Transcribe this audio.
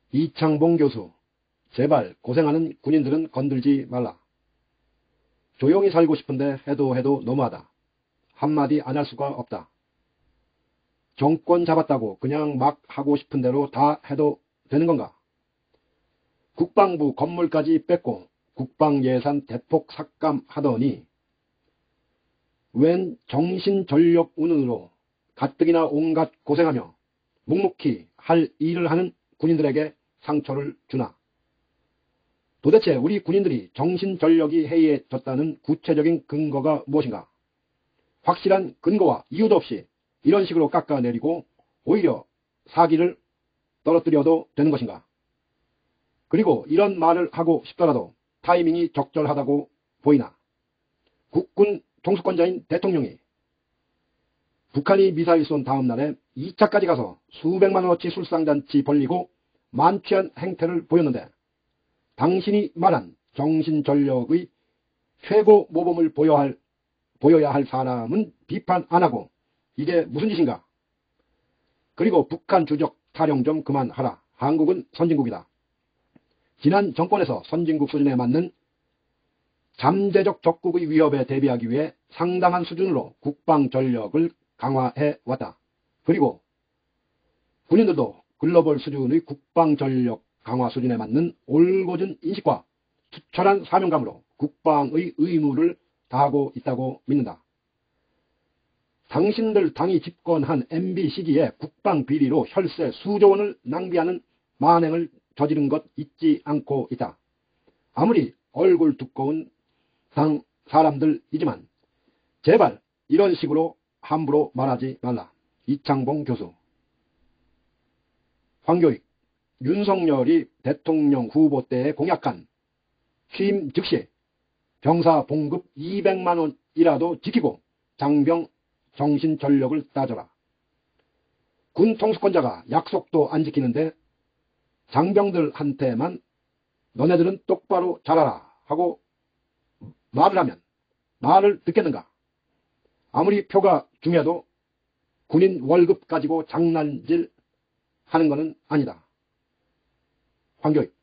이창봉 교수, 제발 고생하는 군인들은 건들지 말라. 조용히 살고 싶은데 해도 너무하다. 한마디 안 할 수가 없다. 정권 잡았다고 그냥 막 하고 싶은 대로 다 해도 되는 건가? 국방부 건물까지 뺏고 국방 예산 대폭 삭감하더니 웬 정신전력 운운으로 가뜩이나 온갖 고생하며 묵묵히 할 일을 하는 군인들에게 상처를 주나? 도대체 우리 군인들이 정신전력이 해이해졌다는 구체적인 근거가 무엇인가? 확실한 근거와 이유도 없이 이런 식으로 깎아내리고 오히려 사기를 떨어뜨려도 되는 것인가? 그리고 이런 말을 하고 싶더라도 타이밍이 적절하다고 보이나? 국군 통수권자인 대통령이 북한이 미사일 쏜 다음 날에 2차까지 가서 수백만 원어치 술상잔치 벌리고 만취한 행태를 보였는데 당신이 말한 정신전력의 최고 모범을 보여야 할 사람은 비판 안 하고 이게 무슨 짓인가? 그리고 북한 주적 타령 좀 그만하라. 한국은 선진국이다. 지난 정권에서 선진국 수준에 맞는 잠재적 적국의 위협에 대비하기 위해 상당한 수준으로 국방 전력을 강화해 왔다. 그리고 군인들도 글로벌 수준의 국방 전력 강화 수준에 맞는 올곧은 인식과 투철한 사명감으로 국방의 의무를 다하고 있다고 믿는다. 당신들 당이 집권한 MB 시기에 국방 비리로 혈세 수조 원을 낭비하는 만행을 저지른 것 잊지 않고 있다. 아무리 얼굴 두꺼운 당 사람들이지만 제발 이런 식으로 함부로 말하지 말라. 이창봉 교수. 황교익. 윤석열이 대통령 후보 때에 공약한 취임 즉시 병사 봉급 200만 원이라도 지키고 장병 정신전력을 따져라. 군 통수권자가 약속도 안 지키는데 장병들한테만 너네들은 똑바로 자라라 하고 말을 하면 말을 듣겠는가? 아무리 표가 중요해도 군인 월급 가지고 장난질 하는 것은 아니다. 황교익.